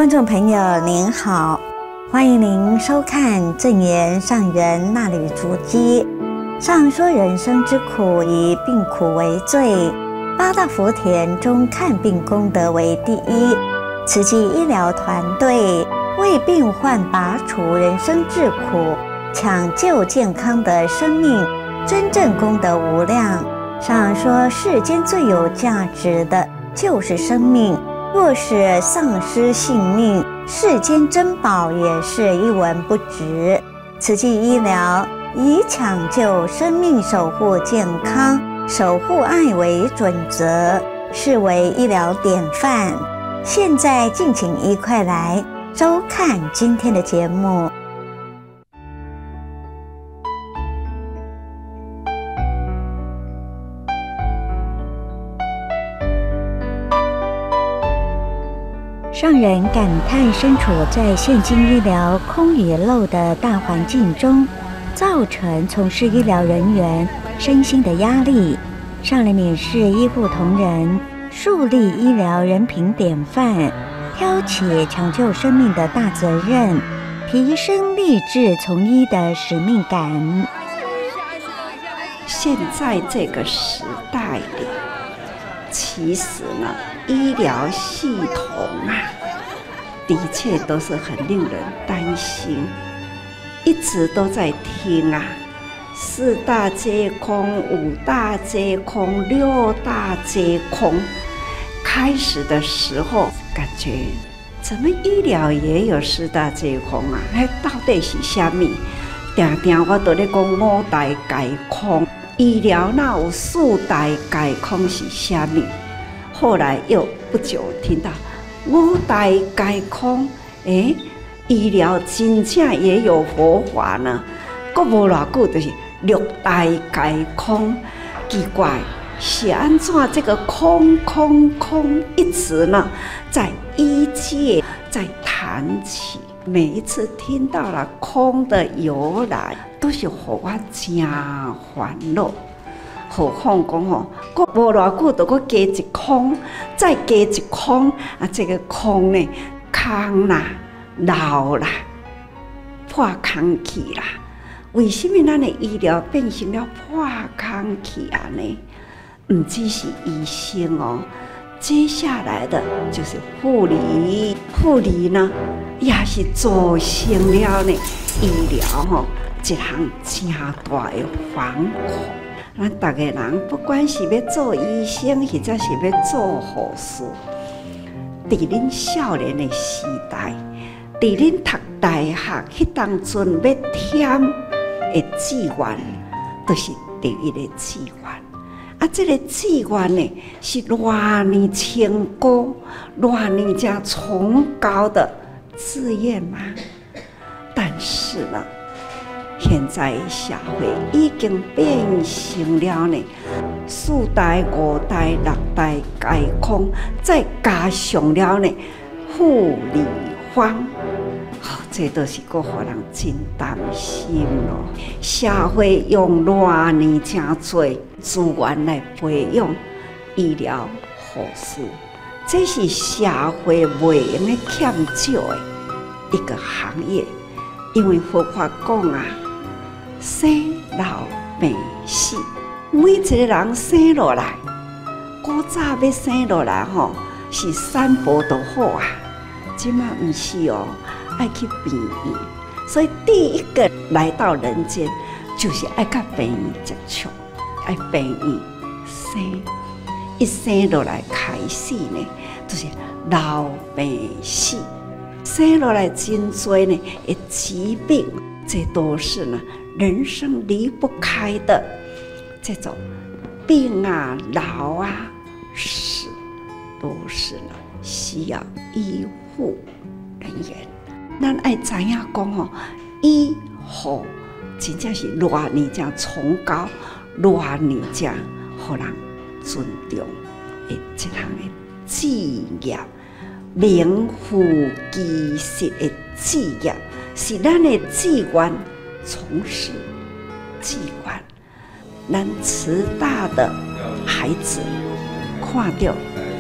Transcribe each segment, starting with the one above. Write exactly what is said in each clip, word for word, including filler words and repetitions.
观众朋友您好，欢迎您收看正言上人那履足迹。上说人生之苦以病苦为最，八大福田中看病功德为第一。慈济医疗团队为病患拔除人生之苦，抢救健康的生命，真正功德无量。上说世间最有价值的就是生命，若是丧失性命，世间珍宝也是一文不值。慈济医疗以抢救生命、守护健康、守护爱为准则，视为医疗典范。现在敬请一块来收看今天的节目。让人感叹，身处在现今医疗空与漏的大环境中，造成从事医疗人员身心的压力。上人勉示医护同仁，树立医疗人品典范，挑起抢救生命的大责任，提升立志从医的使命感。 现在这个时代里，其实呢，医疗系统啊，的确都是很令人担心。一直都在听啊，四大皆空、五大皆空、六大皆空。开始的时候感觉，怎么医疗也有四大皆空啊？那到底是什么？常常我都在讲五大皆空，医疗哪有四大皆空是什么？后来又不久听到五大皆空，诶，医疗真正也有佛法呢。过无偌久就是六大皆空，奇怪是安怎这个空空空一直呢在医界在谈起？每一次听到了空的由来，都是让我真烦恼。何况讲吼，过无偌久就搁加一空，再加一空啊！这个空呢，空啦、老啦、破空气啦。为什么咱的医疗变成了破空气啊呢？唔只是医生哦，接下来的就是护理，护理呢也是造成了呢医疗吼一项真大的惶恐。咱大家人不管是要做医生，或者是要做护士，在恁少年的时代，在恁读大学迄当阵要填的志愿，都、就是第一个志愿。啊，这个志愿呢，是偌尼清高、偌尼加崇高的志愿吗？但是呢，现在社会已经变成了呢，四大、五大、六大皆空，再加上了呢护理荒，哦，这都是个互人真担心咯。社会用偌尼真多资源来培养医疗护士，这是社会袂用的欠少的一个行业，因为佛法讲啊。生老病死，每一个人生落来，古早要生落来吼，是三宝都好啊。今嘛唔是哦，爱去病院。所以第一个来到人间，就是爱甲病院接触，爱病院生，一生落来开始呢，就是老病死，生落来真多呢的疾病，这都是呢。人生离不开的这种病啊、老啊、死，都是呢需要医护人员。咱爱知影讲吼，医护真正是偌尼正崇高、偌尼正互人尊重的一项的职业，名副其实的职业，是咱的志愿。从事志愿，咱慈大的孩子看到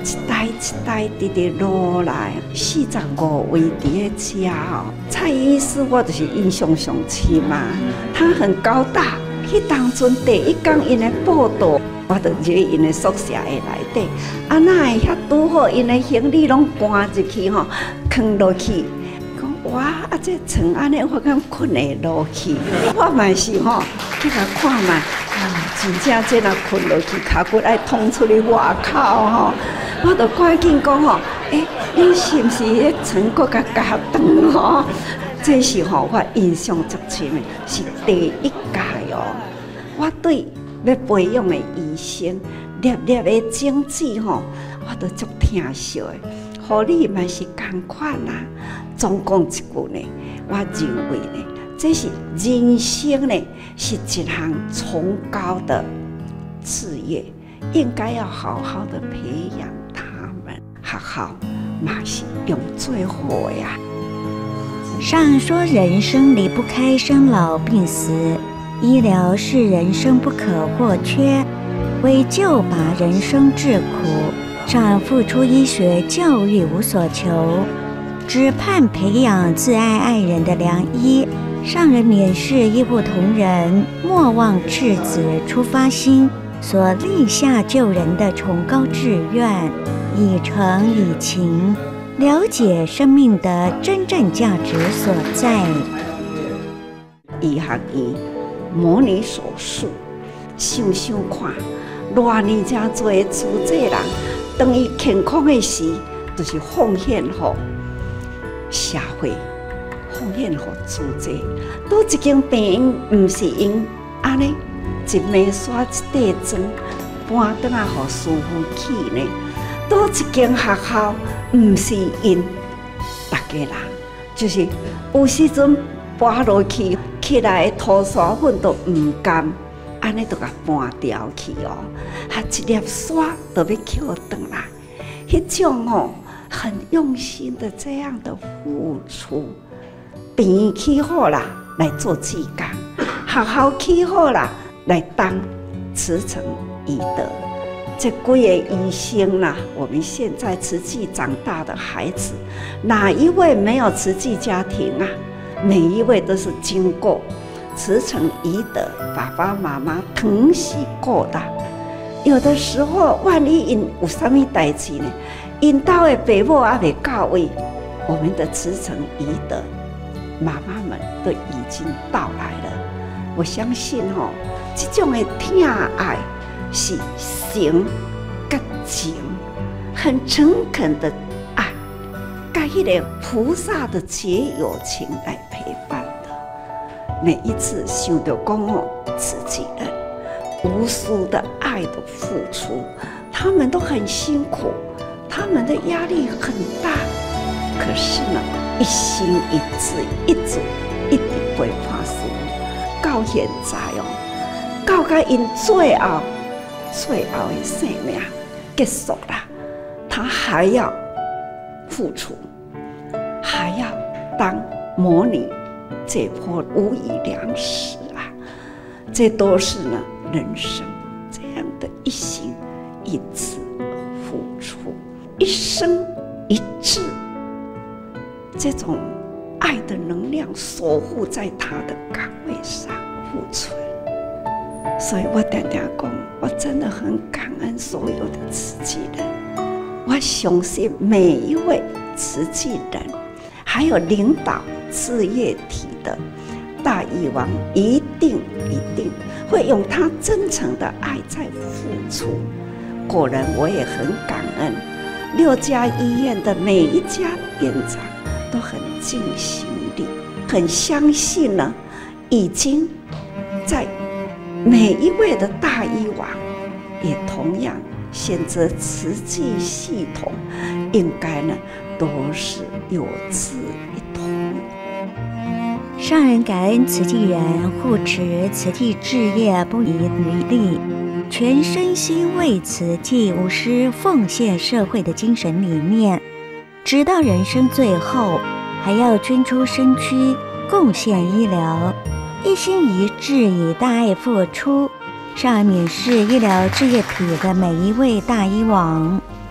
一代一代直直落来，四十五位伫个家哦。蔡医师我就是印象上深嘛，他很高大。迄当阵第一天因的报道，我就入因的宿舍的内底，啊哪会遐拄好因的行李拢搬入去吼，放落去。讲哇，啊这床安尼我敢困会落去，我嘛是吼去甲看嘛，啊真正这若困落去，骹骨爱通出去外口吼，我就赶紧讲吼，诶、欸，你是毋是迄床搁甲加长吼？这是吼我印象足深的，是第一届哦。我对要培养的医生，粒粒的种子吼，我都足疼惜的。互你嘛是同款啦。总讲一句呢，我认为呢，这是人生呢，是一项崇高的事业，应该要好好的培养他们。学校嘛是用最好呀。 上说人生离不开生老病死，医疗是人生不可或缺，为救拔人生之苦，上人付出医学教育无所求，只盼培养自爱爱人的良医。上人勉示医护同仁莫忘赤子出发心，所立下救人的崇高志愿，以诚以情，了解生命的真正价值所在。 医学院模拟手术，想想看，偌年真多的资济人，当伊健康的时，就是奉献给社会，奉献给资济。倒一间病院，唔是因安尼一暝刷一块砖，搬转来给师傅去呢？倒一间学校，唔是因大家人，就是有时阵搬落去，起来的涂沙粉都唔甘，安尼都甲搬掉去哦。啊，一粒沙都要捡回来，迄种哦很用心的这样的付出，病起好啦来做志工，学校起好啦来当慈诚医德。这几个医生啦，我们现在慈济长大的孩子，哪一位没有慈济家庭啊？每一位都是经过慈诚医德，爸爸妈妈疼惜过的。有的时候，万一因有什么代志呢？因家的爸母还没到位，我们的慈诚医德妈妈们都已经到来了。我相信哦，这种的疼爱是诚跟情，很诚恳的爱，跟迄个菩萨的结友情来陪伴的。每一次想到讲哦，自己人无私的爱的付出，他们都很辛苦，他们的压力很大，可是呢，一心一志，一直一直陪伴师父，到现在哦，到甲因最后最后的生命结束了，他还要付出，还要当模拟这波无以良食啊！这都是呢人生这样的一心一志付出，一生一志，这种爱的能量守护在他的岗位上付出。所以我常常讲，我真的很感恩所有的慈济人。我相信每一位慈济人，还有领导事业体的大医王，一定一定会用他真诚的爱在付出。果然，我也很感恩六家医院的每一家院长都很尽心力，很相信呢，已经在每一位的大医王也同样选择慈济系统，应该呢都是有志一同。 上人感恩慈济人护持慈济志业不遗余力，全身心为慈济无私奉献社会的精神理念，直到人生最后还要捐出身躯贡献医疗，一心一志以大爱付出。上人勉示医疗志业体的每一位大医王，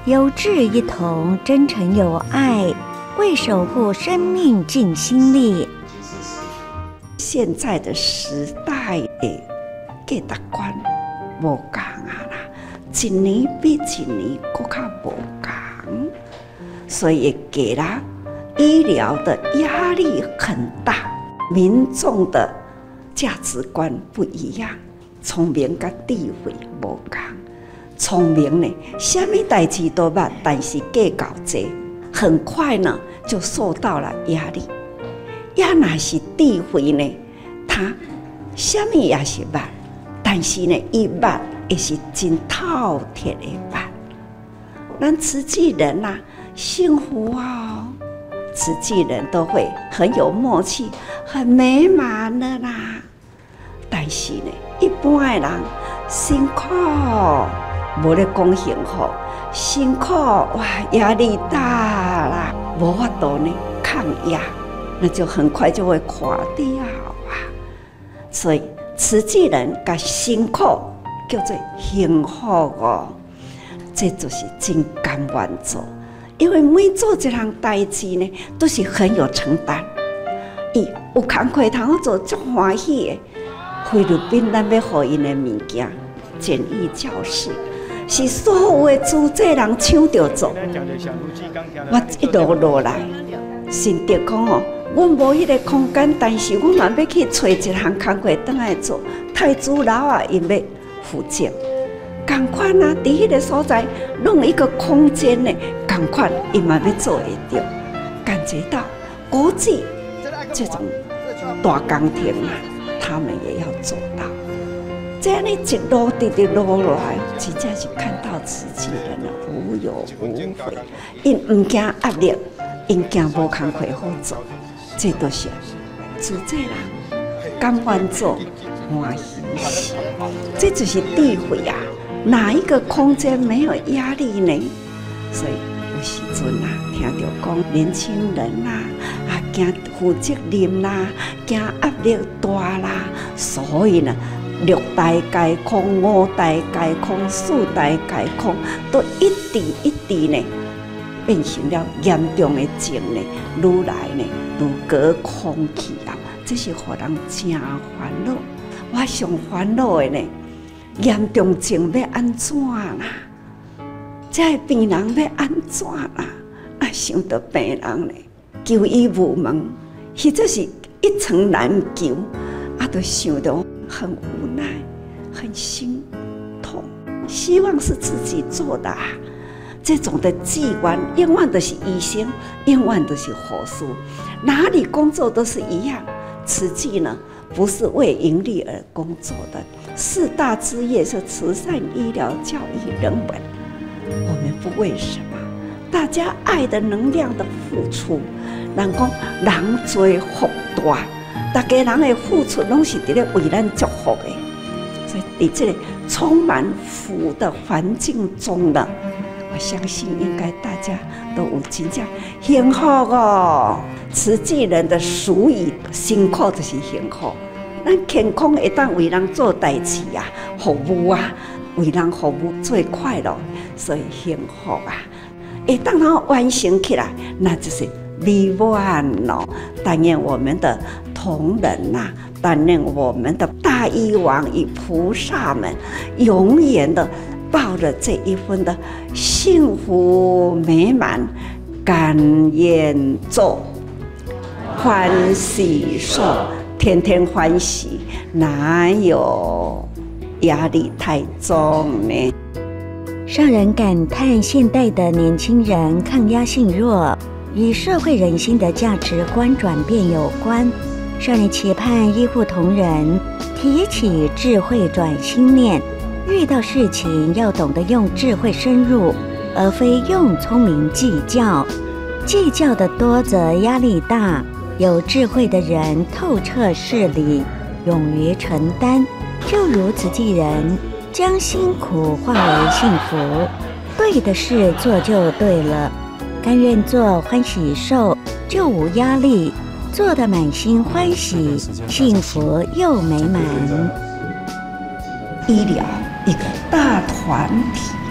有志一同，真诚有爱，为守护生命尽心力。 现在的时代的价值观无同啊啦，一年比一年更加无同，所以给了医疗的压力很大，民众的价值观不一样，聪明跟智慧无同。聪明呢，什么代志都捌，但是计较多，很快呢就受到了压力。也若是智慧呢，他什么也是捌，但是呢，伊捌也是真透彻的捌。咱慈济人呐、啊，幸福哦，慈济人都会很有默契，很美满的啦。但是呢，一般的人辛苦。无咧讲幸福，辛苦哇，压力大啦，无法度呢抗压，那就很快就会垮掉啊。所以慈济人甲辛苦叫做幸福哦，这就是真甘愿做，因为每做一项代志呢，都是很有承担。伊有工课通好做，足欢喜的。菲律宾咱要互因的物件，简易教室。是所有的主责人抢着做，我一路落来，心得讲哦，阮无迄个空间，但是阮嘛要去找一项工课倒来做。太子楼啊，因要负责，同款啊，伫迄个所在弄一个空间呢，同款伊嘛要做会到，感觉到国际这种大工程啊，他们也要做到。这样一路直直落来，真正是看到慈济人啊无忧无悔，因唔惊压力，因惊无工课好做，这都是主责人甘愿做欢喜事，这就是智慧啊！哪一个空间没有压力呢？所以有时阵啊，听到讲年轻人啦、啊，啊惊负责任啦，惊压力大啦，所以呢。六大皆空，五大皆空，四大皆空，都一滴一滴呢，变成了严重的症呢，愈来呢愈隔空去啊！这是互人真烦恼。我上烦恼的呢，严重症要安怎啦？这个病人要安怎啦？啊，想到病人呢，求医无门，实在是一层难求，啊，都想到。很无奈，很心痛，希望是自己做的、啊。这种的机关，永远都是医生，永远都是护士，哪里工作都是一样。慈济呢，不是为盈利而工作的，四大之业是慈善、医疗、教育、人文。我们不为什么，大家爱的能量的付出，人讲人多福大。大家人的付出拢是伫咧为咱祝福的，所以在这个充满福的环境中呢，我相信应该大家都有真正幸福哦。慈济人的俗语，辛苦就是幸福。咱健康会当为人做代志啊，服务啊，为人服务最快乐，所以幸福啊。会当它完成起来，那就是美满咯。但愿我们的同仁呐、啊，担任我们的大医王与菩萨们，永远的抱着这一份的幸福美满，甘愿做，欢喜受，天天欢喜，哪有压力太重呢？ 让人感叹，现代的年轻人抗压性弱，与社会人心的价值观转变有关。让人期盼医护同仁提起智慧转心念，遇到事情要懂得用智慧深入，而非用聪明计较。计较的多则压力大，有智慧的人透彻事理，勇于承担。就如慈济人将辛苦化为幸福，对的事做就对了，甘愿做欢喜受，就无压力。做得满心欢喜，幸福又美满。 医疗一个大团体，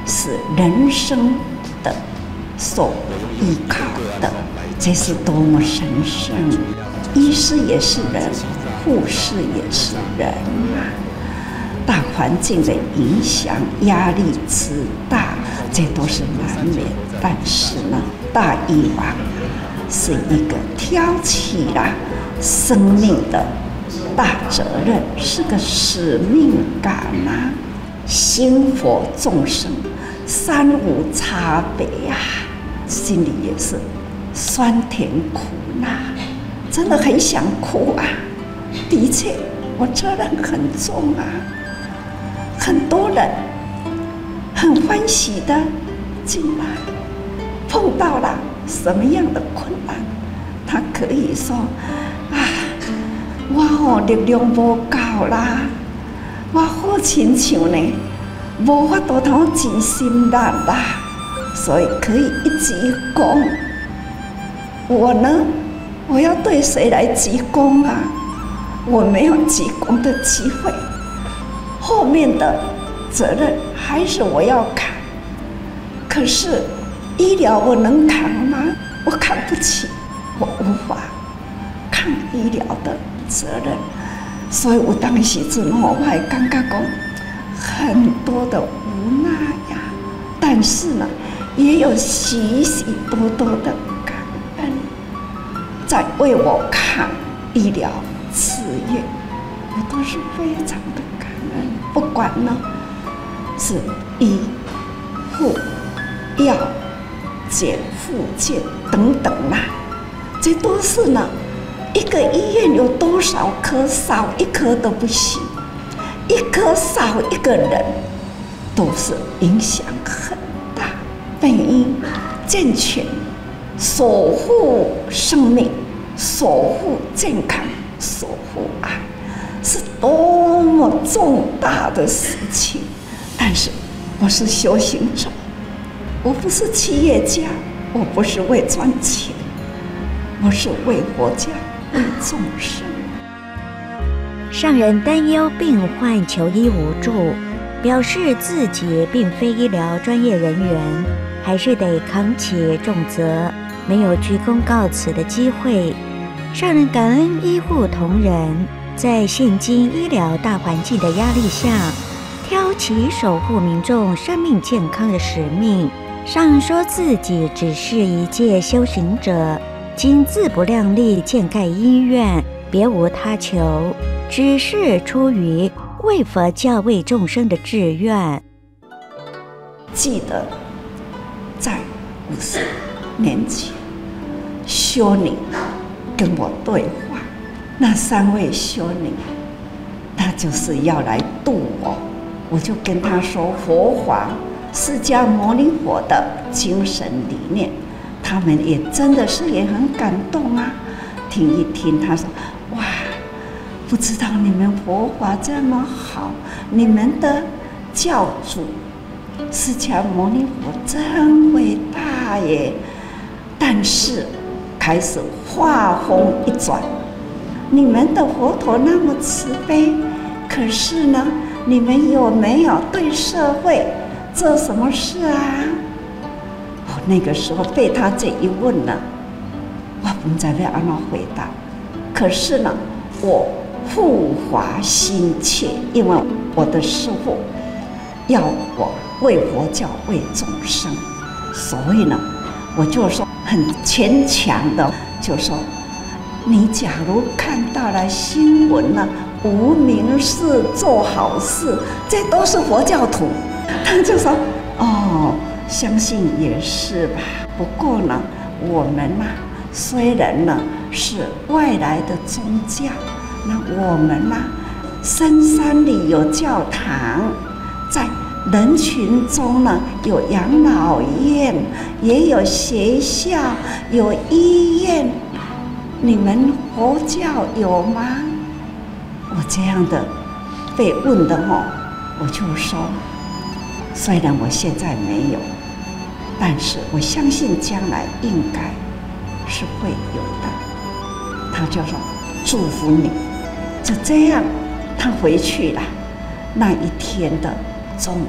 是人生的所依靠的，这是多么神圣！医师也是人，护士也是人啊。大环境的影响，压力之大，这都是难免。但是呢，大医王是一个挑起了生命的大责任，是个使命感啊！心佛众生三无差别啊，心里也是酸甜苦辣，真的很想哭啊！的确，我责任很重啊。很多人很欢喜的进来，碰到了什么样的困难，他可以说：“啊，我哦力量无够啦，我好亲像呢，无法度通尽心力啦，所以可以一鞠躬。我呢，我要对谁来鞠躬啊？我没有鞠躬的机会。”后面的责任还是我要扛，可是医疗我能扛吗？我扛不起，我无法扛医疗的责任，所以我当时阵吼，我还感觉讲很多的无奈呀，但是呢，也有许许多多的感恩，在为我扛医疗事业，我都是非常的感恩。不管呢是医护药检复健等等啦，这都是呢一个医院有多少科，少一科都不行，一科少一个人都是影响很大。本应健全，守护生命，守护健康，守护爱，是多么重大的事情。但是我是修行者，我不是企业家，我不是为赚钱，我是为国家，为众生。 上人担忧病患求医无助，表示自己并非医疗专业人员，还是得扛起重责，没有鞠躬告辞的机会。上人感恩医护同仁在现今医疗大环境的压力下，挑起守护民众生命健康的使命。上人说自己只是一介修行者，今自不量力建盖医院，别无他求，只是出于为佛教为众生的志愿。 记得在五十年前，修女跟我对话，那三位修女，她就是要来度我。我就跟她说佛法释迦牟尼佛的精神理念，他们也真的是也很感动啊。听一听，她说：“哇，不知道你们佛法这么好，你们的教主释迦牟尼佛真伟大耶！”但是开始话锋一转，你们的佛陀那么慈悲，可是呢，你们有没有对社会做什么事啊？我那个时候被他这一问呢，我不知道要怎么回答。可是呢，我护法心切，因为我的师父要我为佛教为众生，所以呢，我就说很牵强的，就说你假如看到了新闻呢，无名氏做好事，这都是佛教徒。他就说：“哦，相信也是吧。不过呢，我们呢、啊，虽然呢是外来的宗教，那我们呢、啊，深山里有教堂，在人群中呢有养老院，也有学校，有医院。你们佛教有吗？”我这样的被问的吼，我就说，虽然我现在没有，但是我相信将来应该是会有的。他就说祝福你，就这样，他回去了。那一天的中午，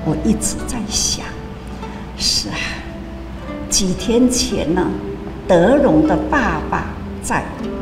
我一直在想，是啊，几天前呢，德荣的爸爸在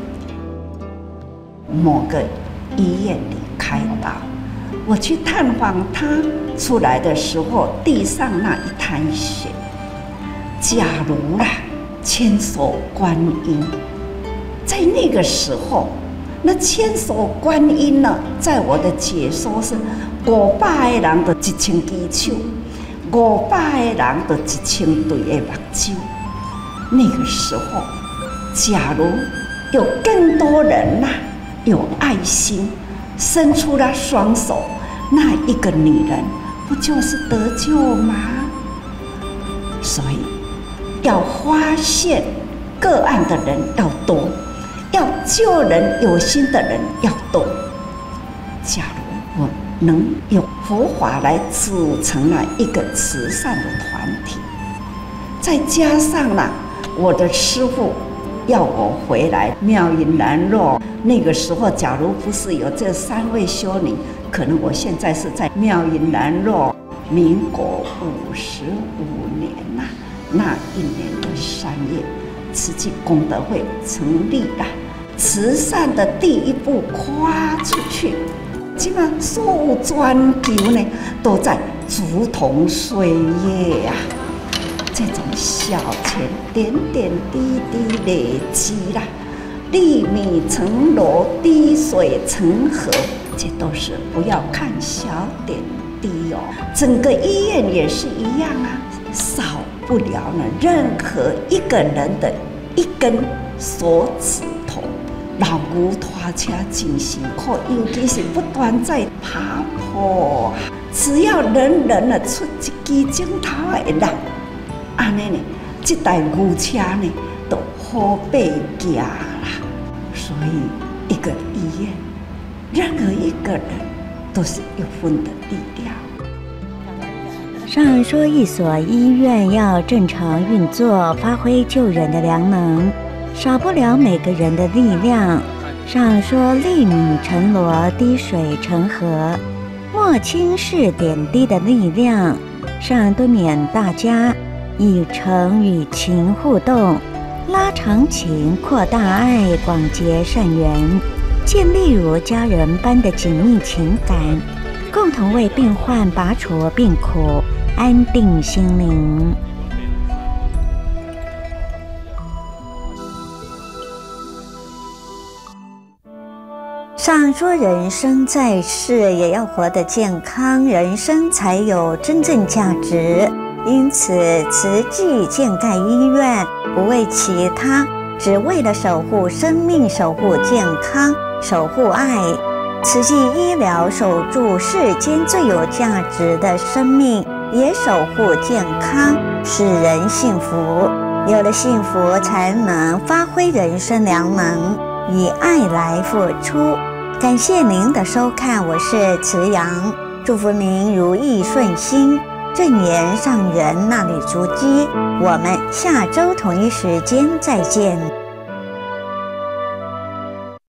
某个医院里开刀，我去探访他，出来的时候地上那一滩血，假如啦，千手观音，在那个时候，那千手观音呢，在我的解说是五百个人的一千只手，五百个人的一千对的目睭。那个时候，假如有更多人呐、啊，有爱心，伸出了双手，那一个女人不就是得救吗？所以要发现个案的人要多，要救人有心的人要多。假如我能用佛法来组成了一个慈善的团体，再加上了我的师父要我回来妙音兰若，那个时候假如不是有这三位修女，可能我现在是在妙音兰若。民国五十五年呐、啊，那一年的三月，慈济功德会成立了，慈善的第一步跨出去。基本上所有专求呢，都在竹筒岁月呀、啊。这种小钱点点滴滴累积啦，粒米成箩，滴水成河，这都是不要看小点滴哦。整个医院也是一样啊，少不了呢任何一个人的一根手指头。老牛拖车真辛苦，尤其是不断在爬坡，只要人人啊出一支镜头的人。安尼呢，这台牛车呢都好被行啦。所以一个医院，任何一个人都是有分的力量。 上说一所医院要正常运作，发挥救人的良能，少不了每个人的力量。上说粒米成箩，滴水成河，莫轻视点滴的力量。上敦勉大家以诚与情互动，拉长情，扩大爱，广结善缘，建立如家人般的紧密情感，共同为病患拔除病苦，安定心灵。上说人生在世也要活得健康，人生才有真正价值。因此，慈济建盖医院不为其他，只为了守护生命、守护健康、守护爱。慈济医疗守住世间最有价值的生命，也守护健康，使人幸福。有了幸福，才能发挥人生良能，以爱来付出。感谢您的收看，我是慈阳，祝福您如意顺心。正言上人那里足迹，我们下周同一时间再见。